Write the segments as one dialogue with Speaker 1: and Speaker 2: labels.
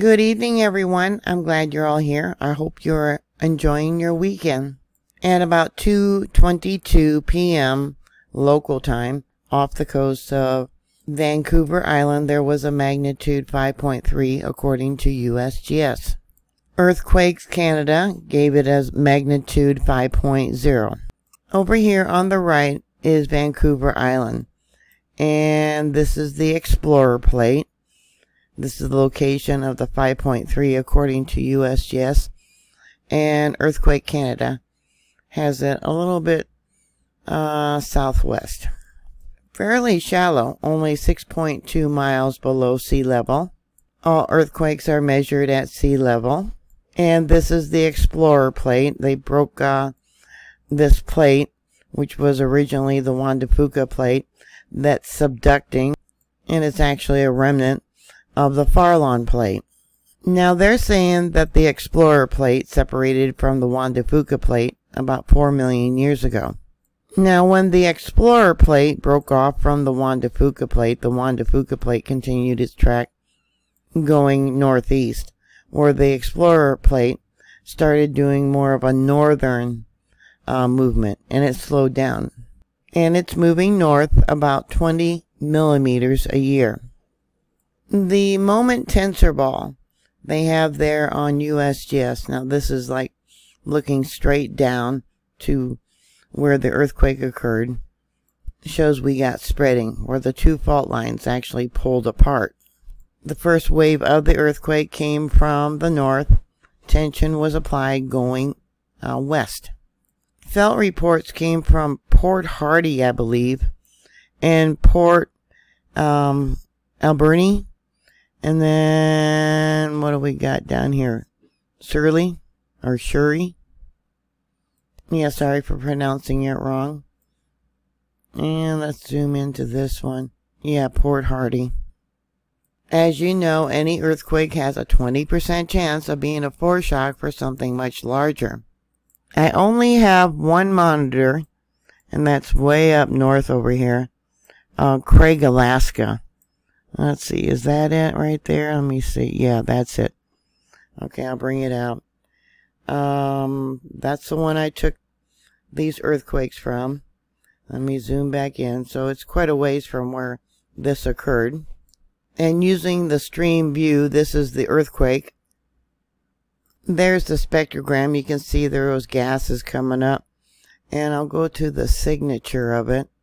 Speaker 1: Good evening, everyone. I'm glad you're all here. I hope you're enjoying your weekend. At about 2:22 p.m. local time, off the coast of Vancouver Island, there was a magnitude 5.3 according to USGS. Earthquakes Canada gave it as magnitude 5.0. Over here on the right is Vancouver Island, and this is the Explorer plate. This is the location of the 5.3 according to USGS, and Earthquake Canada has it a little bit southwest. Fairly shallow, only 6.2 miles below sea level. All earthquakes are measured at sea level. And this is the Explorer plate. They broke this plate, which was originally the Juan de Fuca plate, that's subducting, and it's actually a remnant of the Farallon plate. Now they're saying that the Explorer plate separated from the Juan de Fuca plate about 4 million years ago. Now when the Explorer plate broke off from the Juan de Fuca plate, the Juan de Fuca plate continued its track going northeast, where the Explorer plate started doing more of a northern movement, and it slowed down. And it's moving north about 20 millimeters a year. The moment tensor ball they have there on USGS, now this is like looking straight down to where the earthquake occurred, shows we got spreading, where the two fault lines actually pulled apart. The first wave of the earthquake came from the north. Tension was applied going west. Felt reports came from Port Hardy, I believe, and Port Alberni. And then, what do we got down here? Shirley? Or Shuri? Yeah, sorry for pronouncing it wrong. And let's zoom into this one. Yeah, Port Hardy. As you know, any earthquake has a 20% chance of being a foreshock for something much larger. I only have one monitor, and that's way up north over here. Craig, Alaska. Let's see, is that it right there? Let me see. Yeah, that's it. Okay, I'll bring it out. That's the one I took these earthquakes from. Let me zoom back in. So it's quite a ways from where this occurred. And using the stream view, this is the earthquake. There's the spectrogram. You can see there was gases coming up. And I'll go to the signature of it.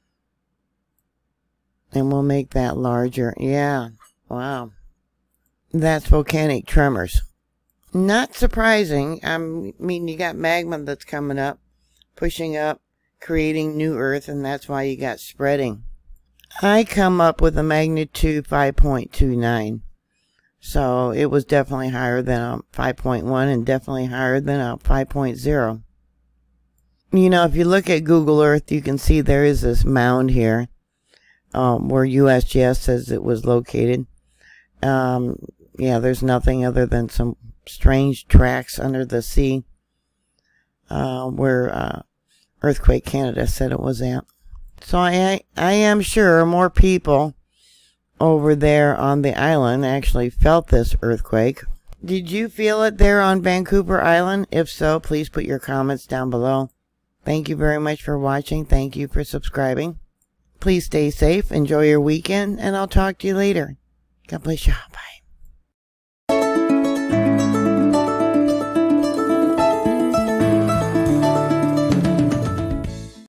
Speaker 1: And we'll make that larger. Yeah. Wow. That's volcanic tremors. Not surprising. I mean, you got magma that's coming up, pushing up, creating new earth, and that's why you got spreading. I come up with a magnitude 5.29. So it was definitely higher than a 5.1 and definitely higher than a 5.0. You know, if you look at Google Earth, you can see there is this mound here. Where USGS says it was located. Yeah, there's nothing other than some strange tracks under the sea where Earthquake Canada said it was at. So I am sure more people over there on the island actually felt this earthquake. Did you feel it there on Vancouver Island? If so, please put your comments down below. Thank you very much for watching. Thank you for subscribing. Please stay safe, enjoy your weekend, and I'll talk to you later. God bless you. Bye.